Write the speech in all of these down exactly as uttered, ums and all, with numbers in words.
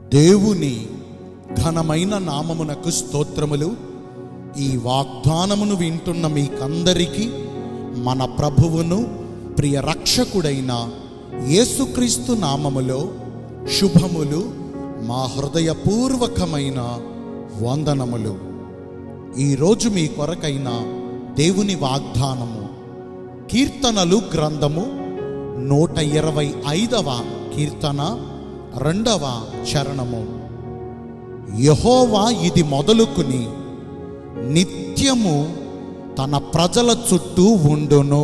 దేవుని ఘనమైన నామమునకు స్తోత్రములు. ఈ వాగ్దానమును వింటున్న మీకందరికీ మన ప్రభువును ప్రియ రక్షకుడైన యేసుక్రీస్తు నామములో శుభములు, మా హృదయపూర్వకమైన వందనములు. ఈరోజు మీ కొరకైన దేవుని వాగ్దానము కీర్తనలు గ్రంథము నూట ఇరవై ఐదవ కీర్తన రెండవ చరణము. యెహోవా ఇది మొదలుకుని నిత్యము తన ప్రజల చుట్టూ ఉండును.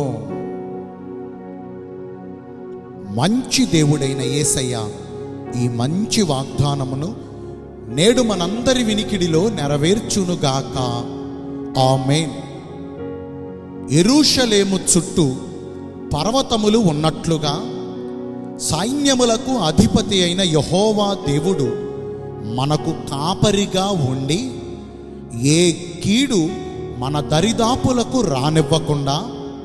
మంచి దేవుడైన యేసయ్య ఈ మంచి వాగ్దానమును నేడు మనందరి వినికిడిలో నెరవేర్చునుగాక. ఆమేన్. యెరూషలేము చుట్టూ పర్వతములు ఉన్నట్లుగా సైన్యములకు అధిపతి అయిన యెహోవా దేవుడు మనకు కాపరిగా ఉండి ఏ కీడు మన దరిదాపులకు రానివ్వకుండా,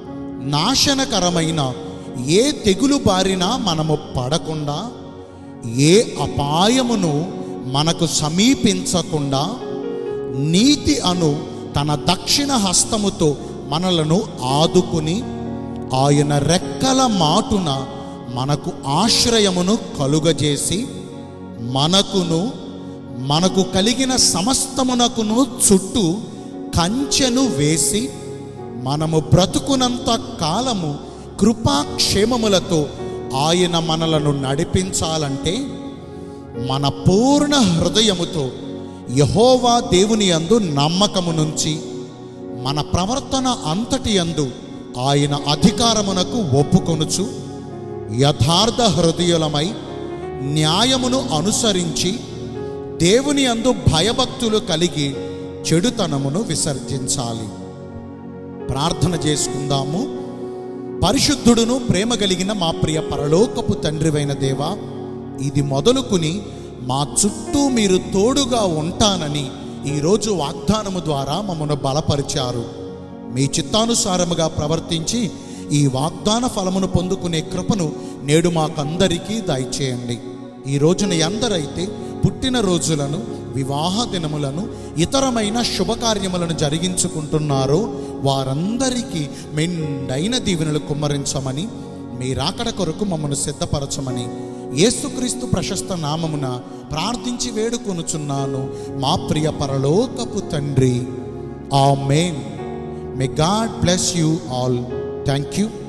నాశనకరమైన ఏ తెగులు బారినా మనము పడకుండా, ఏ అపాయమును మనకు సమీపించకుండా నీతి అను తన దక్షిణ హస్తముతో మనలను ఆదుకుని ఆయన రెక్కల మాటున మనకు ఆశ్రయమును కలుగజేసి మనకును మనకు కలిగిన సమస్తమునకును చుట్టూ కంచెను వేసి మనము బ్రతుకునంత కాలము కృపాక్షేమములతో ఆయన మనలను నడిపించాలంటే మన పూర్ణ హృదయముతో యెహోవా దేవుని యందు నమ్మకము నుంచి మన ప్రవర్తన అంతటి యందు ఆయన అధికారమునకు ఒప్పుకొనుచు యథార్థ హృదయులమై న్యాయమును అనుసరించి దేవుని యందు భయభక్తులు కలిగి చెడుతనమును విసర్జించాలి. ప్రార్థన చేసుకుందాము. పరిశుద్ధుడును ప్రేమ కలిగిన మా ప్రియ పరలోకపు తండ్రివైన దేవా, ఇది మొదలుకుని మా చుట్టూ మీరు తోడుగా ఉంటానని ఈరోజు వాగ్దానము ద్వారా మమ్మను బలపరిచారు. మీ చిత్తానుసారముగా ప్రవర్తించి ఈ వాగ్దాన ఫలమును పొందుకునే కృపను నేడు మాకందరికీ దయచేయండి. ఈ రోజున ఎందరైతే పుట్టిన రోజులను, వివాహ దినములను, ఇతరమైన శుభకార్యములను జరిగించుకుంటున్నారో వారందరికీ మెండైన దీవెనలు కుమ్మరించమని, మీ రాకడ కొరకు మమ్మను సిద్ధపరచమని యేసుక్రీస్తు ప్రశస్త నామమున ప్రార్థించి వేడుకొనుచున్నాను మా ప్రియ పరలోకపు తండ్రి. ఆమేన్. May God bless you all. Thank you.